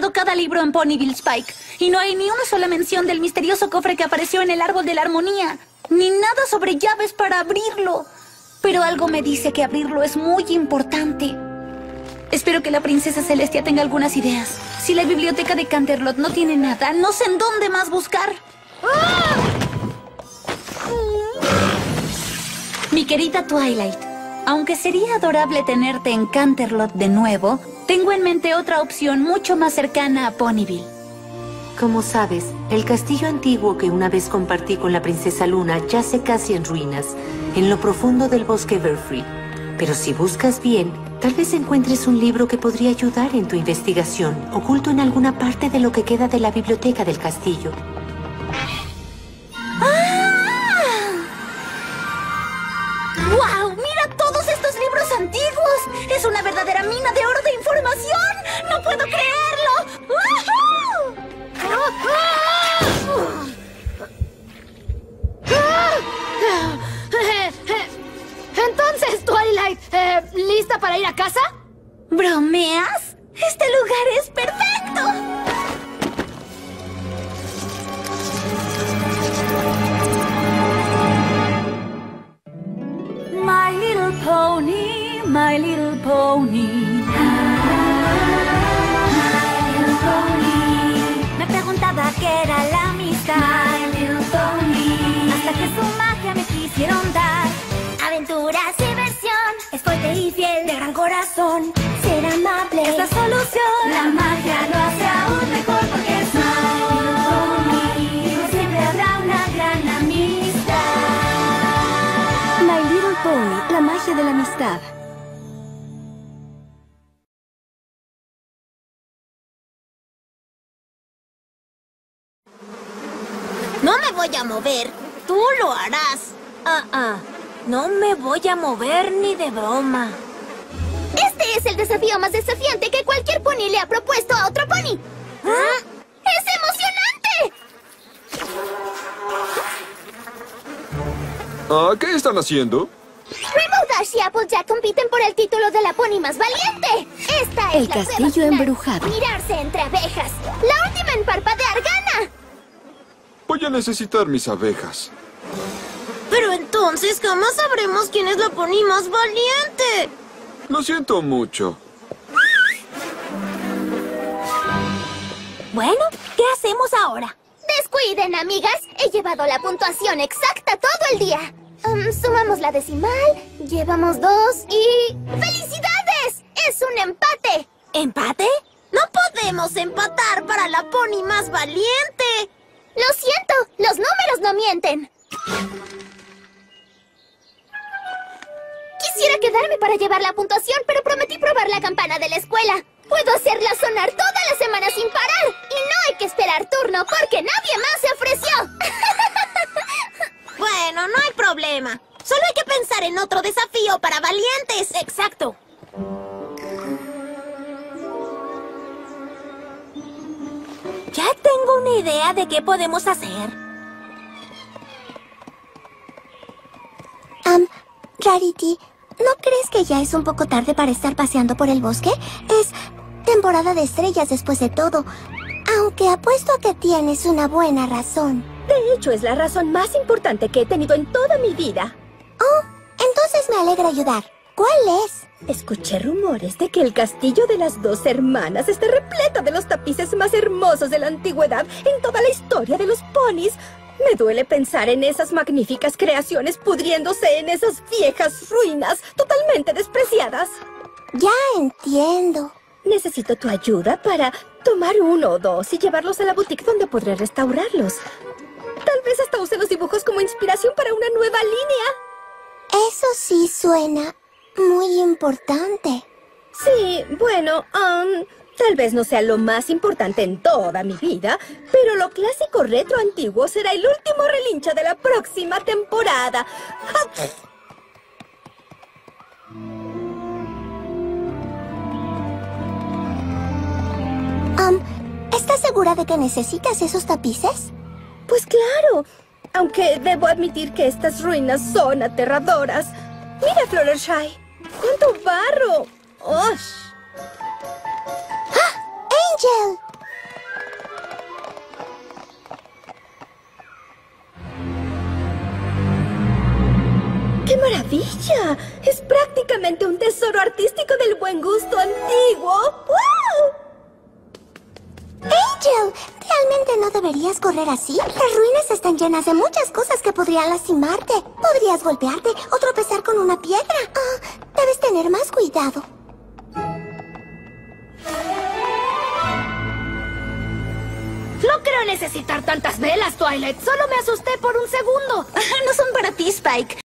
revisado cada libro en Ponyville, Spike, y no hay ni una sola mención del misterioso cofre que apareció en el árbol de la armonía, ni nada sobre llaves para abrirlo. Pero algo me dice que abrirlo es muy importante. Espero que la princesa Celestia tenga algunas ideas. Si la biblioteca de Canterlot no tiene nada, no sé en dónde más buscar. ¡Ah! Mi querida Twilight, aunque sería adorable tenerte en Canterlot de nuevo, tengo en mente otra opción mucho más cercana a Ponyville. Como sabes, el castillo antiguo que una vez compartí con la princesa Luna yace casi en ruinas, en lo profundo del bosque Everfree. Pero si buscas bien, tal vez encuentres un libro que podría ayudar en tu investigación, oculto en alguna parte de lo que queda de la biblioteca del castillo. ¡Wow! ¡Mira todos estos libros antiguos! ¡Es una verdadera mina de oro de información! ¡No puedo creerlo! Entonces, Twilight, ¿lista para ir a casa? ¿Bromeas? ¡Este lugar es perfecto! My little pony, my little pony. My little pony. Me preguntaba qué era la amistad. My little pony. Hasta que su magia me quisieron dar. Aventuras y diversión. Es fuerte y fiel, de gran corazón. Ser amable es la solución. La magia lo hace aún mejor porque es My little pony. Siempre habrá una gran amistad. My Little Pony, la magia de la amistad. No me voy a mover. Tú lo harás. No me voy a mover ni de broma. Este es el desafío más desafiante que cualquier pony le ha propuesto a otro pony. ¿Ah? ¡Es emocionante! ¿Qué están haciendo? Rainbow Dash y Applejack compiten por el título de la pony más valiente. Esta es El la castillo prueba final. embrujado. Mirarse entre abejas. La última en parpadear gana. Voy a necesitar mis abejas. Pero entonces jamás sabremos quién es la pony más valiente. Lo siento mucho. Bueno, ¿qué hacemos ahora? Descuiden, amigas. He llevado la puntuación exacta todo el día. Sumamos la decimal, llevamos 2 y... ¡Felicidades! ¡Es un empate! ¿Empate? No podemos empatar para la pony más valiente. Lo siento, los números no mienten. Quisiera quedarme para llevar la puntuación, pero prometí probar la campana de la escuela. Puedo hacerla sonar toda la semana sin parar. Y no hay que esperar turno porque nadie más se ofreció. Bueno, no hay problema. Solo hay que pensar en otro desafío para valientes. Exacto. Ya tengo una idea de qué podemos hacer. Rarity, ¿no crees que ya es un poco tarde para estar paseando por el bosque? Es temporada de estrellas después de todo. Aunque apuesto a que tienes una buena razón. De hecho, es la razón más importante que he tenido en toda mi vida. Oh, entonces me alegra ayudar. ¿Cuál es? Escuché rumores de que el castillo de las 2 hermanas está repleto de los tapices más hermosos de la antigüedad en toda la historia de los ponis. Me duele pensar en esas magníficas creaciones pudriéndose en esas viejas ruinas totalmente despreciadas. Ya entiendo. Necesito tu ayuda para tomar 1 o 2 y llevarlos a la boutique donde podré restaurarlos. Tal vez hasta use los dibujos como inspiración para una nueva línea. Eso sí suena muy importante. Sí, bueno, tal vez no sea lo más importante en toda mi vida, pero lo clásico retro antiguo será el último relincho de la próxima temporada. ¿Estás segura de que necesitas esos tapices? Pues claro, aunque debo admitir que estas ruinas son aterradoras. Mira, Fluttershy, ¡cuánto barro! ¡Osh! ¡Ah! ¡Angel! maravilla! Es prácticamente un tesoro artístico del buen gusto antiguo. ¡Wow! Angel, realmente no deberías correr así. Las ruinas están llenas de muchas cosas que podrían lastimarte. Podrías golpearte o tropezar con una piedra. Debes tener más cuidado. No creo necesitar tantas velas, Twilight. Solo me asusté por un segundo. No son para ti, Spike.